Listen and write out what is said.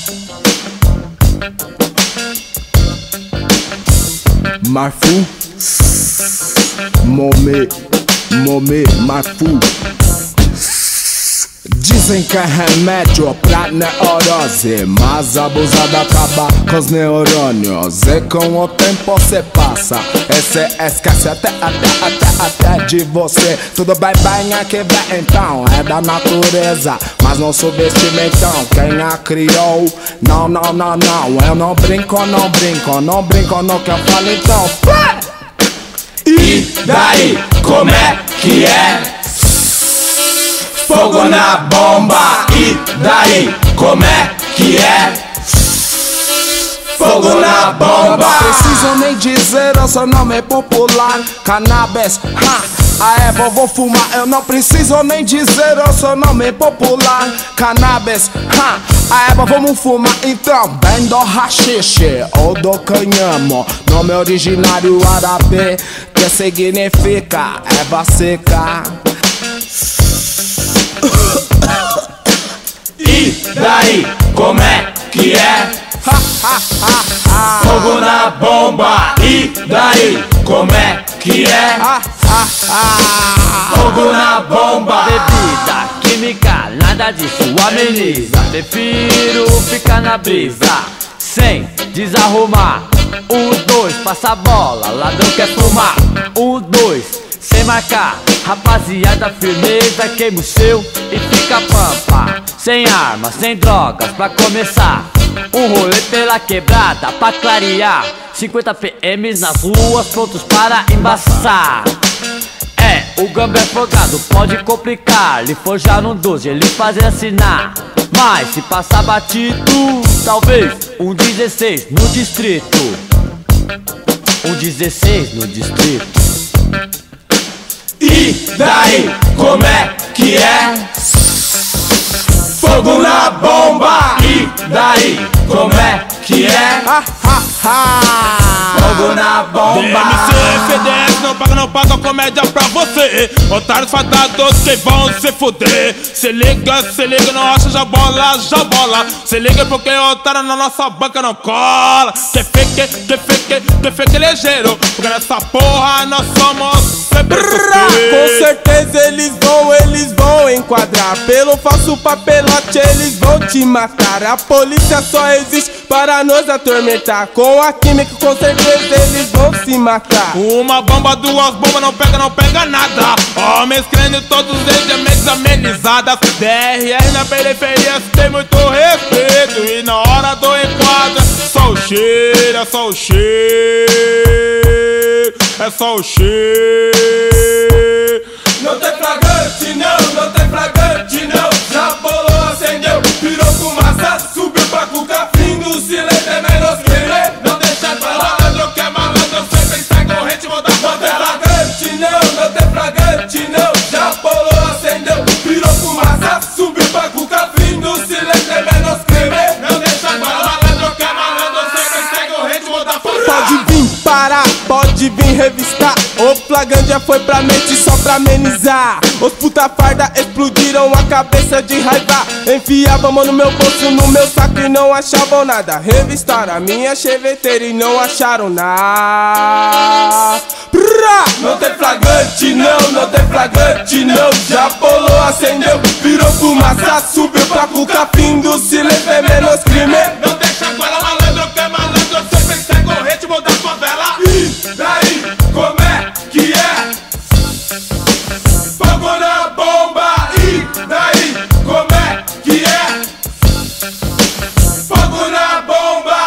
Marfu, Momê, Marfu. Dizem que é remédio pra neurose, mas abusada acaba com os neurônios. E com o tempo cê passa, e cê esquece até de você. Tudo bem aqui vem então, é da natureza, mas não subestime então quem a criou. Não, eu não brinco no que eu falo então. E daí, como é que é? Fogo na bomba, e daí, como é que é? Fogo na bomba. Não preciso nem dizer o seu nome popular. Cannabis, a erva vou fumar. Eu não preciso nem dizer o seu nome popular. Cannabis, a erva vamos fumar. Então, bem do haxixe ou do canhamo, nome originário árabe, que significa erva seca. E daí, como é que é? Fogo na bomba, e daí, como é que é? Fogo na bomba. Bebida química, nada disso ameniza. Prefiro ficar na brisa, sem desarrumar. 1, 2, passa a bola, ladrão quer fumar. 1, 2, sem marcar. Rapaziada, firmeza, queima o seu e fica pampa. Sem armas, sem drogas, pra começar. Um rolê pela quebrada pra clarear. 50 PMs nas ruas, prontos para embaçar. O gambé folgado pode complicar. Lhe forjar um 12, ele fazer assinar. Mas se passar batido, talvez 16 no distrito. 16 no distrito. E daí, como é que é? Fogo na bomba, e daí, como é que é? Fogo na bomba. DMC, FDS, não paga comédia pra você. Otários fadados que vão se fuder. Se liga, não acha, já bola. Se liga porque otário na nossa banca não cola. Que fake ligeiro, porque nessa porra nós somos com certeza eles vão enquadrar. Pelo falso papelote eles vão te matar. A polícia só existe para nos atormentar. Com a química com certeza eles vão se matar. Uma bomba, 2 bombas, não pega nada. Homens crendo todos eles mentes amenizadas. DRR na periferia tem muito respeito. E na hora do enquadro é só o cheiro, é só o cheiro. Não tem flagrante não, já bolou, acendeu, virou fumaça, subiu pra cuca, fim do silêncio é menos querer. Não deixa pra lá, ladrão que é malandro, sempre sai corrente, vou dar favela. Não tem flagrante não, já bolou, acendeu, virou fumaça, subiu pra cuca, fim do silêncio é menos querer. Não deixa pra lá, ladrão que é malandro, sempre sai corrente, vou dar favela. Pode vir parar, pode vir revistar. O flagrante já foi pra mente só pra amenizar. Os puta farda explodiram a cabeça de raiva. Enfiavam mão no meu bolso, no meu saco e não achavam nada. Revistaram a minha cheveteira e não acharam nada. Não tem flagrante não, já bolou, acendeu, virou fumaça, subiu pra cuca, fim do silêncio é menos crime. Não deixa agora, malandro que é malandro, sempre sai corrente, vou dar favela. E daí, como é que é? Fogo na bomba, e daí, como é que é? Fogo na bomba.